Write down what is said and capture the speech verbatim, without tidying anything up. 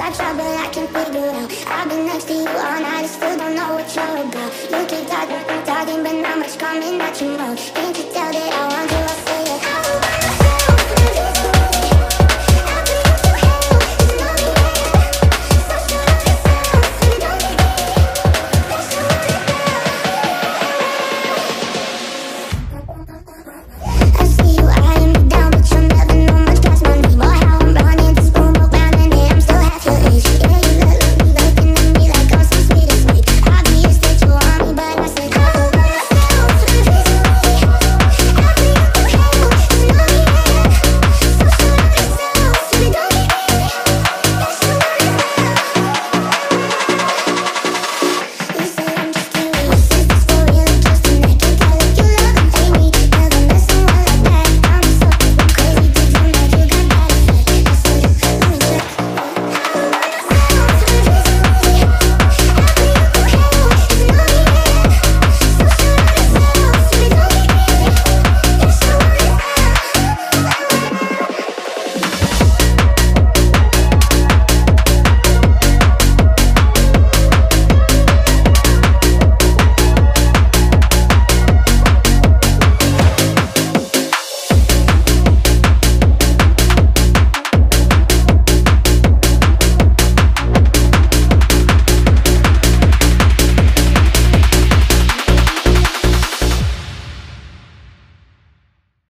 got trouble I can figure out. I've been next to you all night, I still don't know what you're about. You keep talking, talking, but not much coming out your mouth. Can't you tell that I